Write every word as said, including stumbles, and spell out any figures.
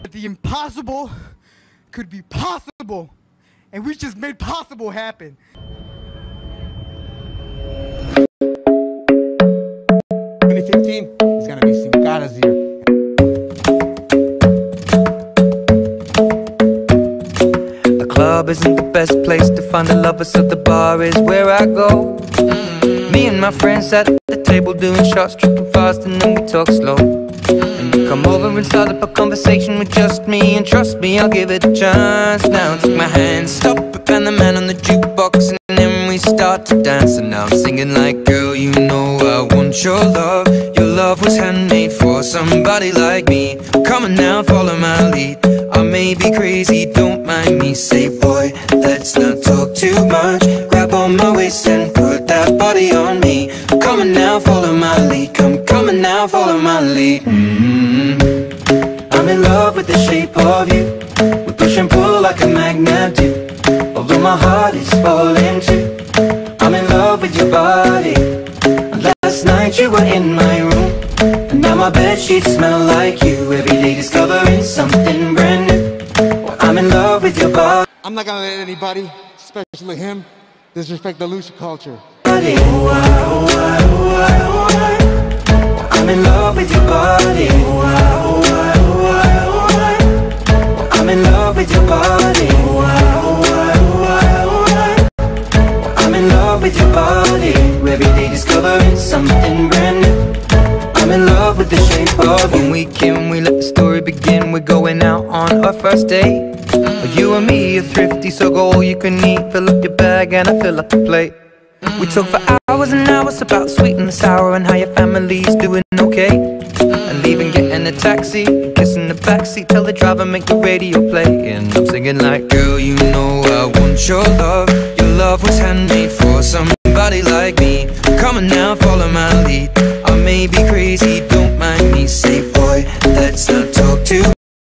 The impossible could be possible, and we just made possible happen. twenty fifteen is gonna be Sin Cara's year. The club isn't the best place to find the lovers, so the bar is where I go. Mm-hmm. Me and my friends at the table doing shots, tripping fast, and then we talk slow. And you come over and start up a conversation with just me, and trust me, I'll give it a chance. Now take my hand, stop it, and the man on the jukebox, and then we start to dance. And now I'm singing like, girl, you know I want your love. Your love was handmade for somebody like me. Come on now, follow my lead. I may be crazy, don't mind me. Say, boy, let's not talk too much. Grab on my waist and put that body on me. Come on now, follow my lead. Come, come on now, follow my lead. Mm-hmm. I'm in love with the shape of you. We push and pull like a magnet do. Although my heart is falling too, I'm in love with your body. Last night you were in my room, and now my bedsheets smell like you. Every day discovering something brand new. Well, I'm in love with your body. I'm not gonna let anybody, especially him, disrespect the Lucha culture. Body. Oh, I, oh, I, oh, I, oh, I. I'm in love with your body. Oh, I, oh, I, oh, I, oh, I. I'm in love with your body. Oh, I, oh, I, oh, I, oh, I. I'm in love with your body. Every day discovering something brand new. I'm in love with the shape of you. When we came, we let the story begin. We're going out on our first date. You and me are thrifty, so go all you can eat. Fill up your bag and I fill up the plate. We talk for hours and hours about sweet and sour and how your family's doing okay. And leaving, getting a taxi, kissing the backseat, tell the driver make the radio play. And I'm singing like, girl, you know I want your love. Your love was handmade for somebody like me. Come on now, follow my lead. I may be crazy,